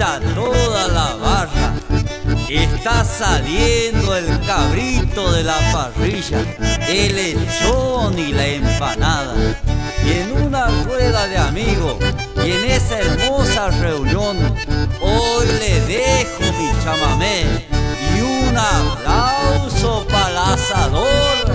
a toda la barra. Está saliendo el cabrito de la parrilla, el lechón y la empanada. Y en una rueda de amigos, y en esa hermosa reunión, hoy le dejo mi chamamé y un aplauso para el asador.